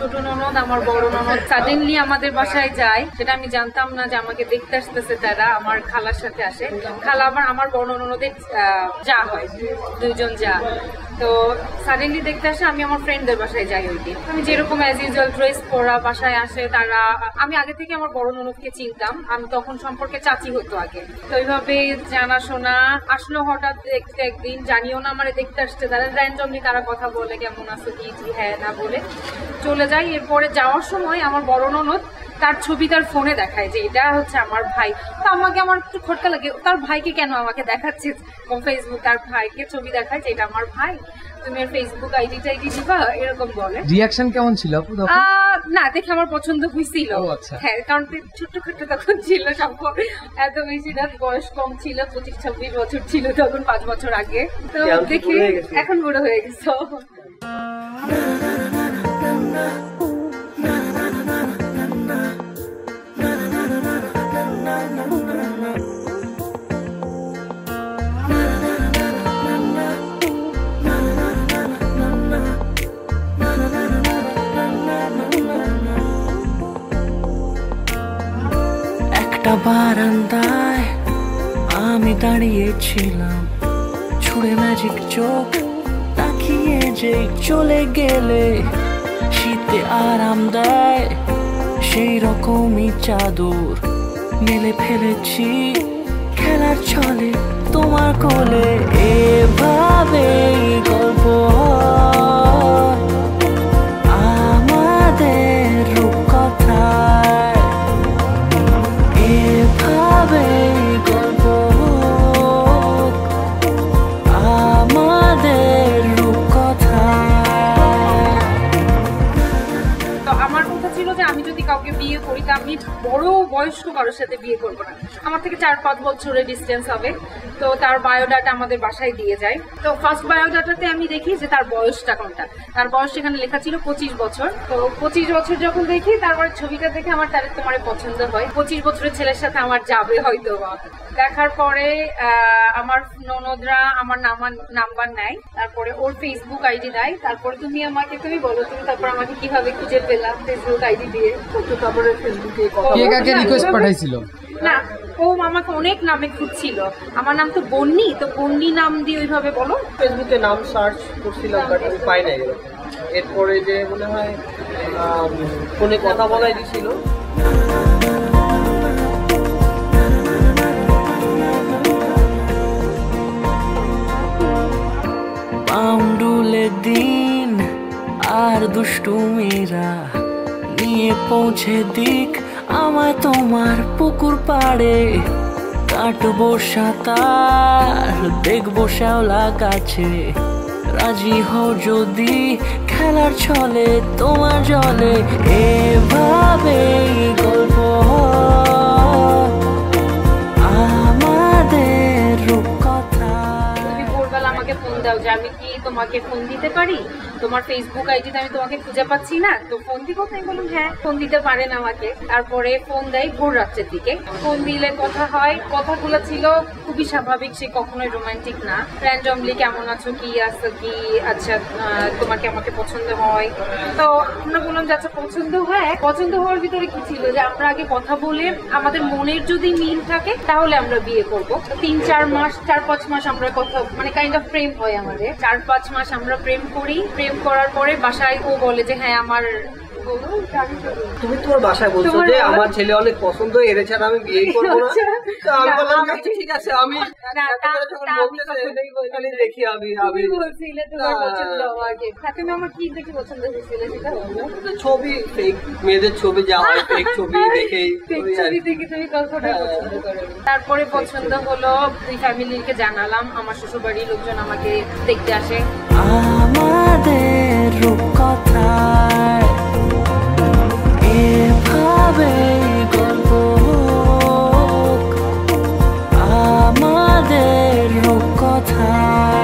ছোট ননদ আমার বড় ননদ সাডেনলি আমাদের বাসায় যায়, সেটা আমি জানতাম না যে আমাকে দেখতে আসতেছে তারা। আমার খালার সাথে আসে, খালা আবার আমার বড় ননদের যা হয়, দুইজন যা। তো সাডেনলি দেখতে আসে, আমি আমার ফ্রেন্ডদের বাসায় যাই ওই দিন। আমি যেরকম অ্যাজ ইউজুয়াল ড্রেস পরা বাসায় আসে তারা। আমি আগে থেকে আমার বড় ননদকে চিনতাম, আমি তখন সম্পর্কে চাচি হতো আগে। তো ওইভাবে জানাশোনা আসলো। হঠাৎ দেখতে একদিন, জানিও না আমার দেখতে আসছে তারা, র্যান্ডমলি তারা কথা বলে কেমন আছো কি হ্যাঁ না বলে চলে যায়। এরপরে যাওয়ার সময় আমার বড় ননদ তার ছবি তার ফোনে দেখায় যে এটা হচ্ছে আমার ভাই। তো আমাকে আমার একটু খটকা লাগে, তার ভাইকে কেন আমাকে দেখাচ্ছে ফেসবুক, তার ভাইকে ছবি দেখায় যে এটা আমার ভাই, তুমি আর ফেসবুক আইডি টাইডি দিবা, এরকম বলে। রিঅ্যাকশন কেমন ছিল আপু? না, দেখে আমার পছন্দ হয়েছিল। হ্যাঁ, কারণ ছোট্ট তখন ছিল, সম্পর্ক এত বেশি না, বয়স কম ছিল, 25-26 বছর ছিল তখন, 5 বছর আগে। তো দেখি এখন বড় হয়ে গেছে। বারান্দায় আমি দাঁড়িয়েছিলাম, ছুঁড়ে ম্যাজিক চোখ তাকিয়ে যে চলে গেলে শীতে আরাম দেয় সেই রকমই চাদর মেলে ফেলেছি খেলার ছলে তোমার কোলে। এভাবে গল্প আমাদের রূপকথায়, এভাবে গল্প আমাদের রূপকথায়। তো আমার কথা ছিল যে আমি যদি কাউকে বিয়ে করি তা আমি বড় বয়স্ক কারোর সাথে বিয়ে করবো না, আমার থেকে 4-5 বছরের ডিস্টেন্স হবে। তো তার বায়োডাটা আমাদের বাসায় দিয়ে যায়। তো ফার্স্ট বায়োডাটাতে আমি দেখি যে তার বয়সটা কোনটা, তার বয়স এখানে লেখা ছিল 25 বছর। তো 25 বছর যখন দেখি, তারপরে ছবিটা দেখে আমার তার তোমার পছন্দ হয়, 25 বছরের ছেলের সাথে আমার যাবে হয়তো। দেখার পরে আমার ননদরা আমার নাম্বার নেয়, তারপরে ওর ফেসবুক আইডি দেয়। তারপরে তুমি বলো তুমি তারপর আমাকে কিভাবে খুঁজে পেলাম ফেসবুক আইডি দিয়ে। তারপরে ফেসবুকে কাকে রিকোয়েস্ট পাঠাইছিল? না, ও আমাকে অনেক নামে খুঁজছিল, আমার নাম তো বন্নি, তো বন্নি নাম দিয়ে ওইভাবে বলো। ফেসবুকে নাম সার্চ করছিলাম বাট আমি পাই নাই। এরপরে যে মনে হয় ফোনে কথা বলাই দিছিল। পাউন্ডুলে দিন আর দুষ্টুমিরা নিয়ে পৌঁছে দিক আমায় তোমার পুকুর পাড়ে। কাটবো সাঁতার, দেখবো শ্যাওলা গাছে, রাজি হও যদি খেলার ছলে তোমার জলে। এভাবে গল্প আমাদের রূপকথা। তুমি ভোরবেলা আমাকে ফোন দাও যে আমি কি তোমাকে ফোন দিতে পারি, তোমার ফেসবুক আইডিতে আমি তোমাকে খুঁজে পাচ্ছি না, তো ফোন দিব। আমি বললাম হ্যাঁ, ফোন দিতে পারেন আমাকে। তারপরে ফোন দেয় ভোর রাত্রের দিকে, ফোন দিলে কথা হয়। কথাগুলো ছিল খুবই স্বাভাবিক, সে কখনোই রোমান্টিক না। র্যান্ডমলি কেমন আছো, কি আছো, কি আচ্ছা তোমাকে আমাকে পছন্দ হয়। তো আমরা বললাম যে আচ্ছা পছন্দ হয়। পছন্দ হওয়ার ভিতরে কি ছিল যে আমরা আগে কথা বলে আমাদের মনের যদি মিল থাকে তাহলে আমরা বিয়ে করব। 3-4 মাস 4-5 মাস আমরা কথা মানে কাইন্ড অফ প্রেম হয় আমাদের। 4-5 মাস আমরা প্রেম করি। প্রেম করার পরে বাসায় ও বলে যে হ্যাঁ আমার, তুমি তোমার বাসায় বলছো যে আমার ছেলে অনেক পছন্দ, এর ছাড়া আমি বিয়ে করবো না। তো আমি বললাম ঠিক আছে, আমি দেখি তুমি আমার কি দেখে পছন্দ হয়েছিল সেটা বলো। ছবি, ফেক মেয়েদের ছবি যা হয়, ফেক ছবি দেখে ছবি দেখে তুমি কতটা পছন্দ করো। তারপরে পছন্দ হলো, দুই ফ্যামিলিকে জানালাম, আমার শ্বশুর বাড়ির লোকজন আমাকে দেখতে আসে। আমাদের রূপকথায় এভাবে গল্প আমাদের রূপকথায়।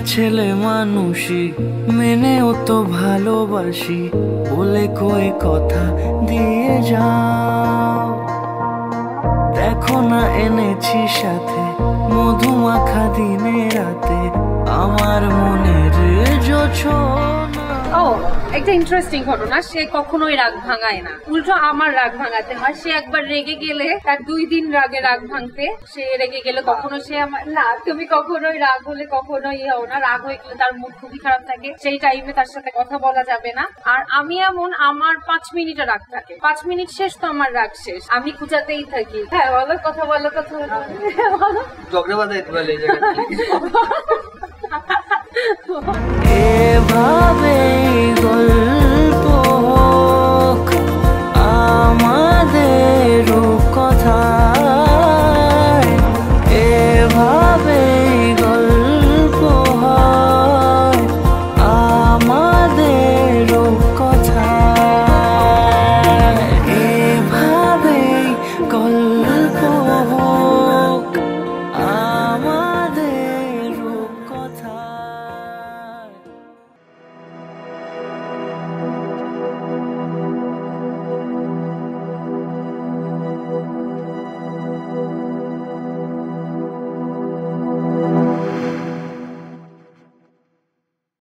ছেলে মানুষই মেনেও তো ভালোবাসি বলে কই কথা দিয়ে যাও। দেখো না এনেছি সাথে মধুমাখা দিনে রাতে আমার মনের জোছনা। ও একটা ইন্টারেস্টিং ঘটনা, সে কখনোই রাগ ভাঙায় না, উল্টো আমার রাগ ভাঙাতে হয়। সে একবার রেগে গেলে তার 2 দিন রাগ ভাঙতে, সে রেগে গেলে কখনো সে আমার না, তুমি কখনোই রাগ হলে কখনোই হও না, রাগ হয়ে গেলে তার মুড খুবই খারাপ থাকে, সেই টাইমে তার সাথে কথা বলা যাবে না। আর আমি এমন, আমার 5 মিনিটে রাগ থাকে, 5 মিনিট শেষ তো আমার রাগ শেষ, আমি খুঁজাতেই থাকি। হ্যাঁ বলো, কথা বলো, কথা বলো, বলো। ঝগড়া বাঁধাইতে পারলে এই জায়গায় এভাবে গল্প হোক আমাদের কথায়, এভাবে গল্প হয় আমাদের কথায়, এভাবে গল্প